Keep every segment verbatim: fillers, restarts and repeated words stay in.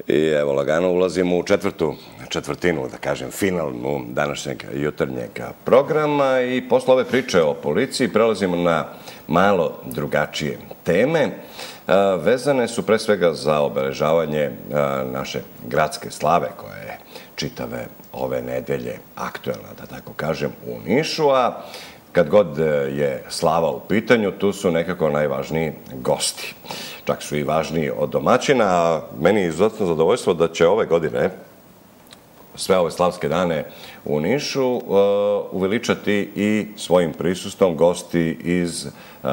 I evo, lagano ulazimo u četvrtu četvrtinu, da kažem, finalnu današnjeg jutarnjeg programa i posle ove priče o policiji prelazimo na malo drugačije teme. Vezane su pre svega za obeležavanje naše gradske slave koja je čitave ove nedelje aktuelna, da tako kažem, u Nišu, a kad god je slava u pitanju, tu su nekako najvažniji gosti. Čak su i važniji od domaćina, a meni je izuzetno zadovoljstvo da će ove godine sve ove slavske dane u Nišu uveličati i svojim prisustvom gosti iz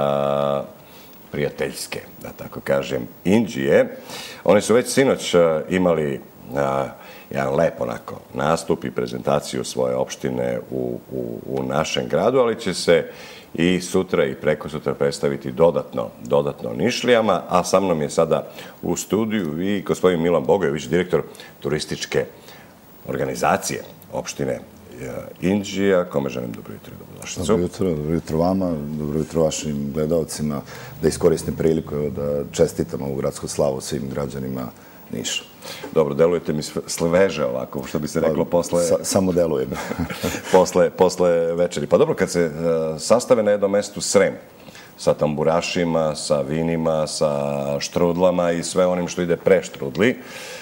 prijateljske, da tako kažem, Inđije. Oni su već sinoć imali jedan lep onako nastup i prezentaciju svoje opštine u, u, u našem gradu, ali će se i sutra i preko sutra predstaviti dodatno, dodatno Nišlijama, a sa mnom je sada u studiju i gospodin Milan Bogojević, direktor turističke organizacije opštine Inđija, kome želim dobro jutro i dobrodošlicu. Dobro jutro, dobro jutro vama, dobro jutro vašim gledalcima, da iskoristim priliku da čestitam ovu gradsku slavu svim građanima Niša. Dobro, delujete mi sveže ovako, što bi se reklo posle... Samo delujem. posle, posle večeri. Pa dobro, kad se sastave na jednom mestu Srem, sa tamburašima, sa vinima, sa štrudlama i sve onim što ide pre štrudli,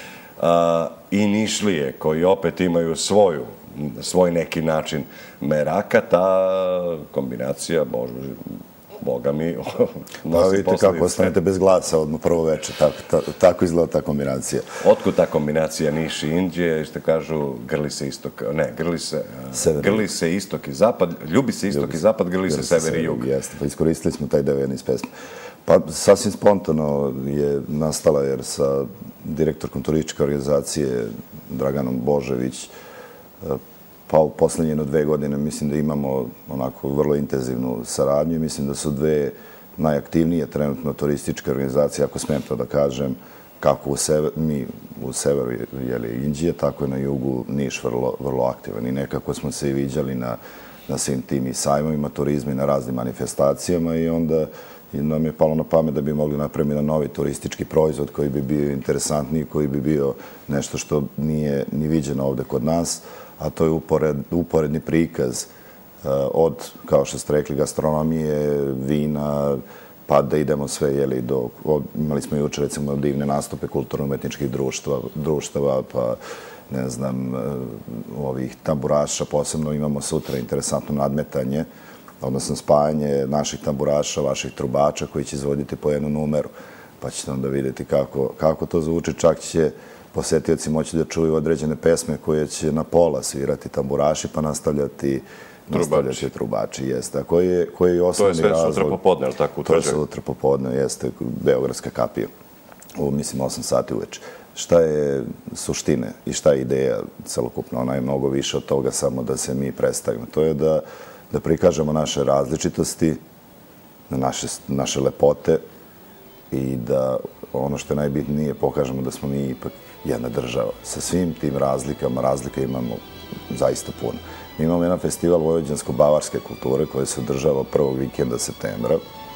i Nišlije, koji opet imaju svoju, svoj neki način meraka, ta kombinacija, bože, Boga mi, nosi vidite kako ostanete bez glasa odmah prvo večer, tako, tako izgleda ta kombinacija. Otkud ta kombinacija Niš i Inđije, što kažu, grli se istok, ne, grli se, grli se istok i zapad, ljubi se istok i zapad, grli se sever i jug. Jeste, pa iskoristili smo taj deo jedne iz pesme. Pa sasvim spontano je nastala, jer sa direktorkom turističke organizacije Draganom Božević, pa u poslednje jedno dve godine mislim da imamo onako vrlo intenzivnu saradnju i mislim da su dve najaktivnije trenutno turističke organizacije, ako smijem to da kažem, kako u sever, mi u severu je Inđije, tako i na jugu Niš vrlo, vrlo aktivan. I nekako smo se i viđali na, na svim tim i sajmovima turizma i na raznim manifestacijama i onda i nam je palo na pamet da bi mogli napraviti jedan novi turistički proizvod koji bi bio interesantniji, koji bi bio nešto što nije ni viđeno ovde kod nas, a to je upored, uporedni prikaz uh, od, kao što ste rekli, gastronomije, vina, pa da idemo sve, jeli, do, od, imali smo juče, recimo, divne nastupe kulturno-umetničkih društva, društava, pa, ne znam, uh, ovih tamburaša, posebno imamo sutra interesantno nadmetanje, odnosno spajanje naših tamburaša, vaših trubača, koji će izvoditi po jednu numeru, pa ćete onda vidjeti kako, kako to zvuči, čak će posetioci moći da čuju određene pesme koje će na pola svirati tamburaši, pa nastavljati nastavljati trubači. Jeste. A koji je, koji je osnovni razlog? To je sve sutra popodne, ali tako utvrđuje? To je sutra popodne, jeste, Beogradska kapija. U, mislim, osam sati uveče. Šta je suštine i šta je ideja celokupno? Ona je mnogo više od toga samo da se mi predstavimo. To je da, da prikažemo naše različitosti, naše, naše lepote i da ono što je najbitnije pokažemo da smo mi ipak jedna država. Sa svim tim razlikama, razlika imamo zaista puno. Mi imamo jedan festival vojvođansko-bavarske kulture koji se održava prvog vikenda septembra.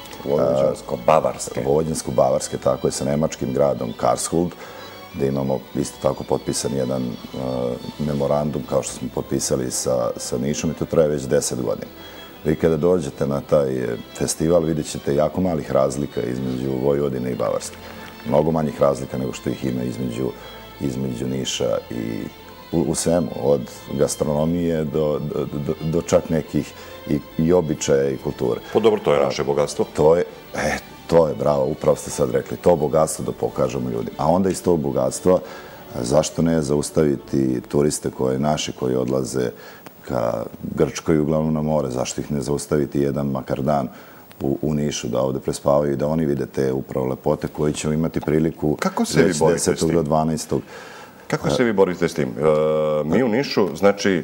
Vojvođansko-bavarske? Vojvođansko-bavarske, tako je, sa nemačkim gradom Karlshuld, gde imamo isto tako potpisan jedan uh, memorandum kao što smo potpisali sa, sa Nišom i to traje već deset godina. Vi kada dođete na taj festival vidjet ćete jako malih razlika između Vojvodine i Bavarske. Mnogo manjih razlika nego što ih ima između, između Niša i u, u svemu, od gastronomije do, do, do, do čak nekih i, i običaja i kulture. Pa dobro, to je naše bogatstvo. To je, e, to je, bravo, upravo ste sad rekli, to bogatstvo da pokažemo ljudi. A onda iz tog bogatstva, zašto ne zaustaviti turiste koji naši koji odlaze ka Grčkoj, uglavnom na more, zašto ih ne zaustaviti jedan makar dan u, u Nišu, da ovde prespavaju i da oni vide te upravo lepote koji ćemo imati priliku već desetog do dvanaestog Kako se vi borite s tim? E, mi u Nišu, znači,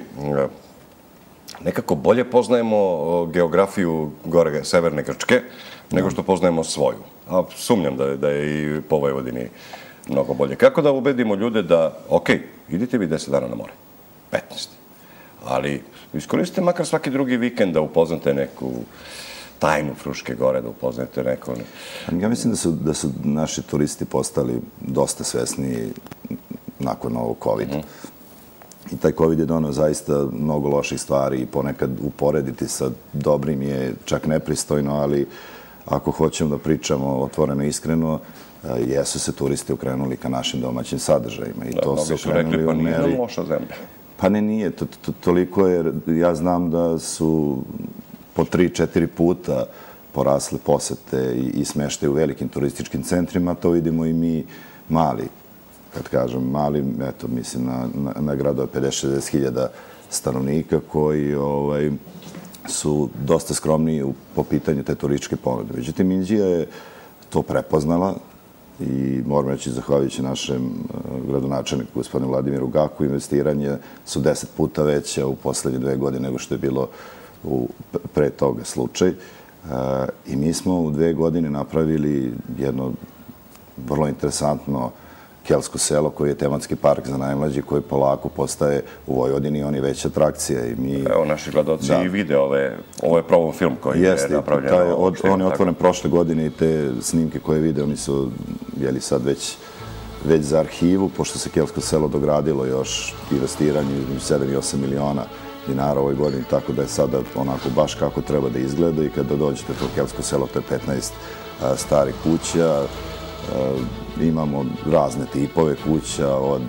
nekako bolje poznajemo geografiju gore severne Grčke nego što poznajemo svoju. A sumnjam da je, da je i po Vojvodini mnogo bolje. Kako da ubedimo ljude da, ok, idite vi deset dana na more, petnaest, ali iskoristite makar svaki drugi vikend da upoznate neku tajnu Fruške gore, da upoznate neko? Ja mislim da su, da su naši turisti postali dosta svesni nakon ovog kovida. I taj covid je doneo zaista mnogo loših stvari i ponekad uporediti sa dobrim je čak nepristojno, ali ako hoćemo da pričamo otvoreno i iskreno, jesu se turisti okrenuli ka našim domaćim sadržajima. I to se okrenuli u meri... Pa nije nam loša zemlja. Pa ne, nije. Toliko jer ja znam da su po tri, četiri puta porasle posete i smeštaje u velikim turističkim centrima. To vidimo i mi mali. Kad kažem mali, eto, mislim na, na, na gradove pedeset do šezdeset hiljada stanovnika koji ovaj, su dosta skromniji po pitanju te turističke ponude. Međutim, Inđija je to prepoznala i moram reći, zahvaljujući našem gradonačelniku, gospodinu Vladimiru Gaku, investiranje su deset puta veće u poslednje dve godine nego što je bilo u, pre toga slučaj. I mi smo u dve godine napravili jedno vrlo interesantno Kelsko selo, koji je tematski park za najmlađi, koji polako postaje u Vojvodini, on je već atrakcija. I mi... Evo, naši gledaoci i vide ove, ovo je probom film koji je napravljen. Taj, od, on je otvoren prošle godine i te snimke koje vide, oni su jeli sad već, već za arhivu, pošto se Kelsko selo dogradilo još investiranje između sedam i osam miliona dinara u ovoj godini, tako da je sada onako baš kako treba da izgleda i kada dođete to Kelsko selo, to je petnaest a, starih kuća. A, imamo razne tipove kuća, od,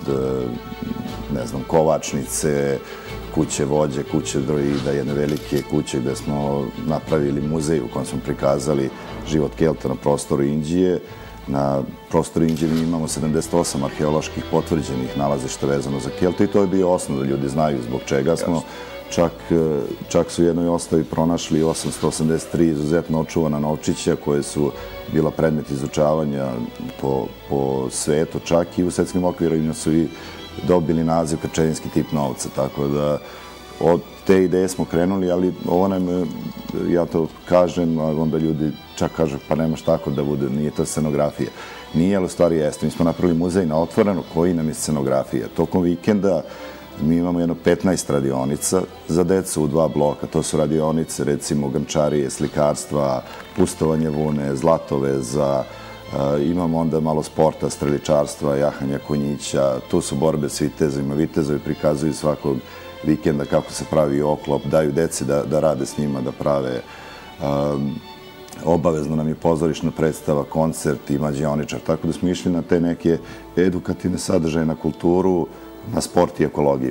ne znam, kovačnice, kuće vođe, kuće droida, jedne velike kuće gde smo napravili muzej u kojem smo prikazali život Kelta na prostoru Inđije. Na prostoru Inđije mi imamo sedamdeset osam arheoloških potvrđenih nalazišta vezano za Kelta i to je bio osnov da ljudi znaju zbog čega smo. Čak, čak su u jednoj ostavi pronašli osamsto osamdeset tri izuzetno očuvana novčića koje su bila predmet izučavanja po, po svetu, čak i u svetskim okvirima su i dobili naziv krčedinski tip novca, tako da od te ideje smo krenuli, ali ovo nam, ja to kažem, a onda ljudi čak kažu pa nemaš tako da bude, nije to scenografija. Nije, ali u stvari jeste. Mi smo napravili muzej na otvoreno koji nam je scenografija. Tokom vikenda mi imamo jedno petnaest radionica za decu u dva bloka. To su radionice, recimo, gančarije, slikarstva, pustovanje vune, zlatoveza. Imamo onda malo sporta, streličarstva, jahanja konjića. Tu su borbe s vitezima. Vitezovi prikazuju svakog vikenda kako se pravi oklop, daju deci da, da rade s njima, da prave. Um, obavezno nam je pozorišna predstava, koncert i mađioničar. Tako da smo išli na te neke edukativne sadržaje, na kulturu, na sport i ekologiju.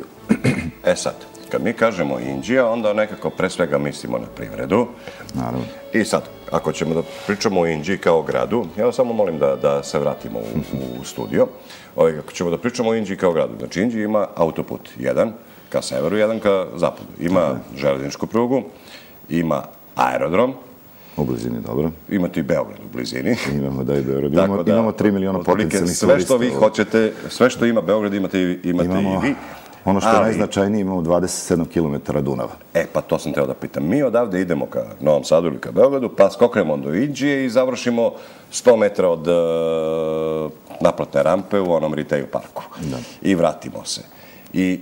E sad, kad mi kažemo Inđija, onda nekako pre svega mislimo na privredu. Naravno. I sad, ako ćemo da pričamo o Inđiji kao gradu, ja samo molim da, da se vratimo u, u studio. Ovaj, ako ćemo da pričamo o Inđiji kao gradu, znači Inđija ima autoput, jedan ka severu, jedan ka zapadu. Ima železničku prugu, ima aerodrom. U blizini, dobro. Imate i Beograd u blizini. Imamo, da, i Beograd. Imamo, da, imamo tri miliona potencijalnih turista. Sve što vi hoćete, sve što ima Beograd imate, imate imamo, i vi. Ono što je najznačajnije, imamo dvadeset sedam kilometara Dunava. E, pa to sam teo da pitam. Mi odavde idemo ka Novom Sadu ili ka Beogradu, pa skoknemo do Inđije i završimo sto metra od uh, naplatne rampe u onom retail parku. Da. I vratimo se. I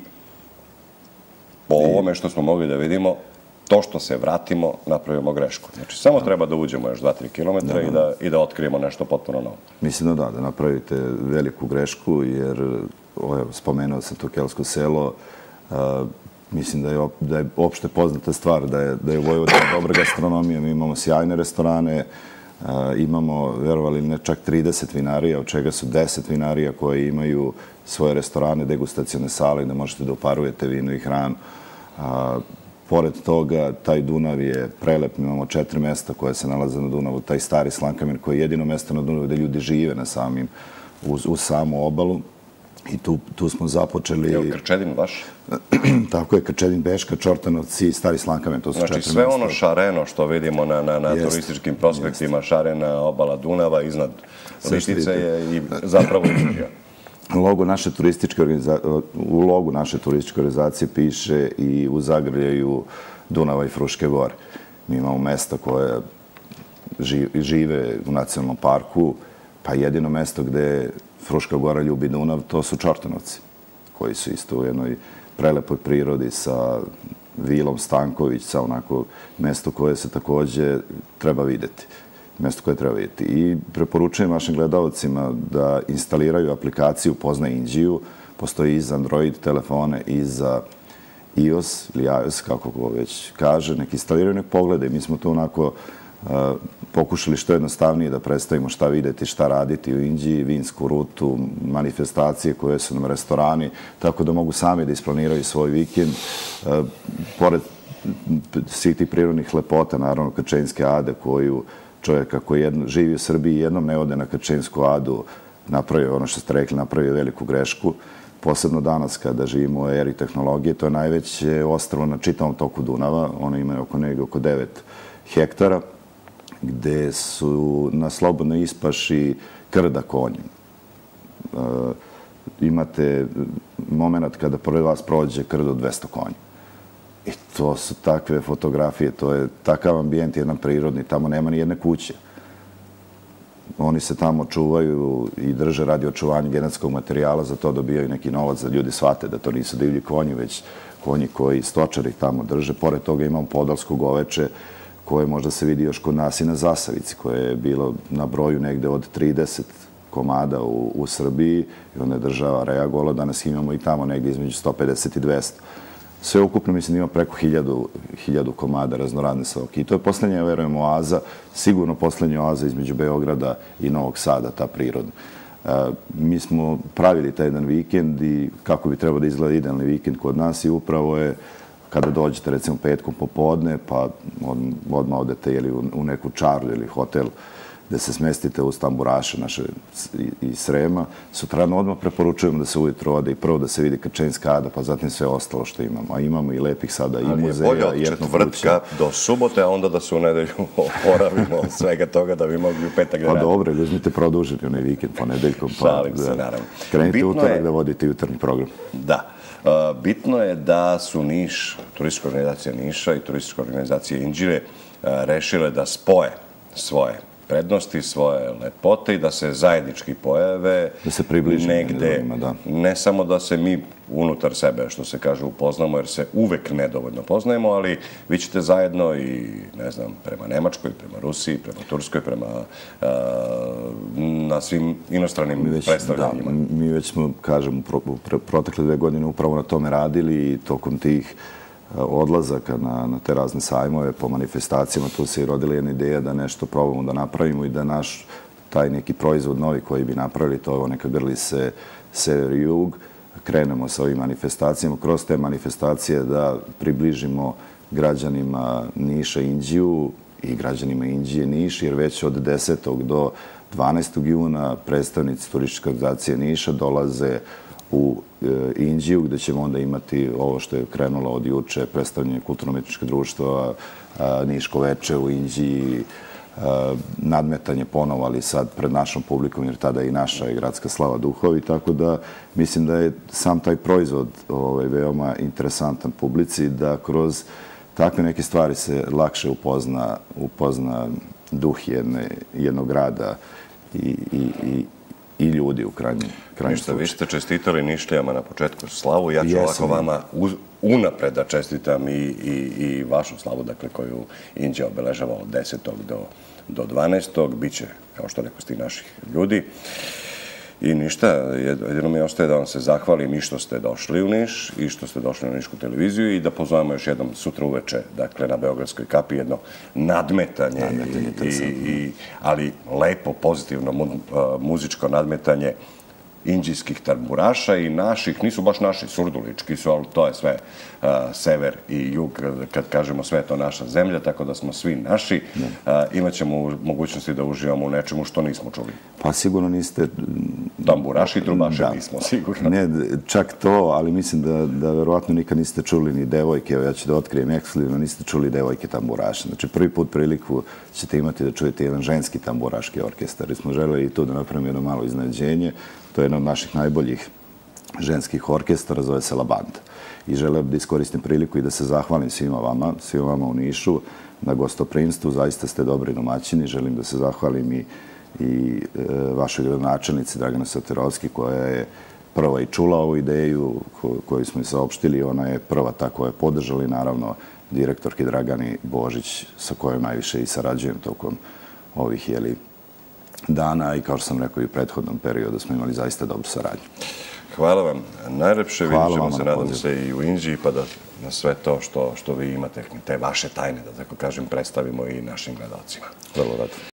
po I... ovome što smo mogli da vidimo, to što se vratimo, napravimo grešku. Znači, samo da. treba da uđemo još dva do tri kilometra i, da, i da otkrijemo nešto potpuno novo. Mislim da da, da napravite veliku grešku, jer o, spomenuo sam to Kelsko selo, a, mislim da je, da je opšte poznata stvar, da je, da je u Vojvodini dobra gastronomija, mi imamo sjajne restorane, a, imamo, verovali ne, čak trideset vinarija, od čega su deset vinarija koje imaju svoje restorane, degustacione sale, gde možete da uparujete vino i hranu. A, Pored toga, taj Dunav je prelep. Imamo četiri mesta koje se nalaze na Dunavu. Taj stari Slankamen koji je jedino mesto na Dunavu gde ljudi žive na samim, uz, uz samu obalu. I tu, tu smo započeli... Je li Krčedin vaš? Tako je, Krčedin, Beška, Čortanovci, stari Slankamen, to su znači, četiri mesta. Znači sve ono šareno što vidimo na, na, na jest, turističkim prospektima, jest. Šarena obala Dunava, iznad Litice je i zapravo Inđija. Logo naše turističke organizacije, u logu naše turističke organizacije piše i u zagrljaju Dunava i Fruške gore. Mi imamo mesta koje žive u nacionalnom parku, pa jedino mesto gde Fruška gora ljubi Dunav, to su Čortanovci, koji su isto u jednoj prelepoj prirodi sa Vilom Stanković, sa onako mesto koje se takođe treba videti. Mesto koje treba vidjeti. I preporučujem vašim gledalcima da instaliraju aplikaciju Poznaj Inđiju. Postoji i za Android telefone i za iOS ili iOS, kako ko već kaže. Nek instaliraju, nek pogledaju. Mi smo to onako pokušali što jednostavnije da predstavimo šta videti, šta raditi u Inđiji, vinsku rutu, manifestacije koje su nam restorani, tako da mogu sami da isplaniraju svoj vikend. Pored svih tih prirodnih lepota, naravno, Krčenjske ade, koju čovjeka koji živi u Srbiji jednom ne ode na Krčenjsku adu, napravio ono što ste rekli, napravio veliku grešku. Posebno danas kada živimo u eri tehnologije, to je najveće ostrvo na čitavom toku Dunava. Ono ima oko negdje oko devet hektara, gde su na slobodnoj ispaši krda konji. Imate moment kada pored vas prođe krdo dvesta konja. I to su takve fotografije, to je takav ambijent, jedan prirodni, tamo nema ni jedne kuće. Oni se tamo čuvaju i drže radi očuvanja genetskog materijala, za to dobijaju neki novac da ljudi shvate da to nisu divlji konji, već konji koji stočari tamo drže. Pored toga imamo podalsko goveče, koje možda se vidi još kod nas i na Zasavici, koje je bilo na broju negde od trideset komada u, u Srbiji i onda je država reagovala. Danas imamo i tamo negde između sto pedeset i dvesta. Sve ukupno mislim da ima preko hiljadu, hiljadu komada raznoradne savke. I to je poslednja, verujem, oaza, sigurno poslednja oaza između Beograda i Novog Sada, ta prirodna. E, mi smo pravili taj jedan vikend i kako bi trebao da izgleda idealni vikend kod nas i upravo je kada dođete recimo petkom popodne, pa od, odmah odete ili u, u neku čarlu ili hotel gde se smestite uz tamburaše naše i Srema. Sutrano odmah preporučujemo da se ujutro ode i prvo da se vidi Krčenjska ada, pa zatim sve ostalo što imamo. A imamo i lepih sada i muzeja. Ali je bolje od četvrtka do subote, a onda da se u nedelju oporavimo od svega toga da bi mogli u petak da radimo. Pa dobro, ili uzmite produženi onaj vikend ponedeljkom. Pa, Šalim se, naravno. Krenite utorak da vodite jutarnji program. Da. Bitno je da su Niš, turistička organizacija Niša i turistička organizacija Inđire rešile da spoje svoje prednosti, svoje lepote i da se zajednički pojave da se približe negde, da. Ne samo da se mi unutar sebe, što se kaže, upoznamo, jer se uvek nedovoljno poznajemo, ali vi ćete zajedno i, ne znam, prema Nemačkoj, prema Rusiji, prema Turskoj, prema uh, na svim inostranim mi već, predstavljanjima. Da, mi već smo, kažem, pro, pro, protekle dve godine upravo na tome radili i tokom tih odlazaka na, na te razne sajmove po manifestacijama, tu se i rodila jedna ideja da nešto probamo da napravimo i da naš taj neki proizvod novi koji bi napravili, to je neka grli se sever i jug, krenemo sa ovim manifestacijama, kroz te manifestacije da približimo građanima Niša Inđiju i građanima Inđije Niš, jer već od desetog do dvanaestog juna predstavnici turističke organizacije Niša dolaze u Inđiju, gde ćemo onda imati ovo što je krenulo od juče, predstavljanje kulturno-umetničkog društva, Niško veče u Inđiji, nadmetanje ponovo, ali sad pred našom publikom, jer tada i naša je gradska slava duhovi, tako da mislim da je sam taj proizvod ovaj, veoma interesantan publici, da kroz takve neke stvari se lakše upozna, upozna duh jedne, jednog grada i, i, i i ljudi u krajnjem slučaju. Ništa, vi ste čestitali Nišlijama na početku slavu. Ja ću ovako vama unapred da čestitam i, i, i vašu slavu, dakle, koju Inđija obeležava od desetog do, do dvanaestog. Biće, kao što rekao, sti naših ljudi. I ništa, jedino mi ostaje da vam se zahvalim i što ste došli u Niš i što ste došli na Nišku televiziju i da pozovemo još jednom sutra uveče, dakle, na Beogradskoj kapi jedno nadmetanje, i, i, ali lepo, pozitivno mu, muzičko nadmetanje inđijskih tamburaša i naših, nisu baš naši, surdulički su, ali to je sve uh, sever i jug, kad kažemo sve je to naša zemlja, tako da smo svi naši. Uh, imaćemo mogućnosti da uživamo u nečemu što nismo čuli. Pa sigurno niste... Tamburaši i trubaši da. Nismo, sigurno. Ne, čak to, ali mislim da, da verovatno nikad niste čuli ni devojke, evo ja ću da otkrijem ekskluzivno, niste čuli devojke tamburaše. Znači prvi put priliku ćete imati da čujete jedan ženski tamburaški orkestar. I smo želeli i tu da napravimo jedno malo iznenađenje. To je jedan od naših najboljih ženskih orkestara, zove se La Banda. I želim da iskoristim priliku i da se zahvalim svima vama, svima vama u Nišu, na gostoprimstvu. Zaista ste dobri domaćini. Želim da se zahvalim i, i e, vašoj gradonačelnici Dragana Sotirovski, koja je prva i čula ovu ideju koju smo i saopštili. Ona je prva ta koja je podržala i naravno direktorki Dragani Božić sa kojom najviše i sarađujem tokom ovih jeli, dana i kao što sam rekao i u prethodnom periodu smo imali zaista dobru saradnju. Hvala vam najlepše. Vidjet ćemo se, nadam se, i u Inđiji, pa da na sve to što vi imate, te vaše tajne, da tako kažem, predstavimo i našim gledalcima. Vrlo rado.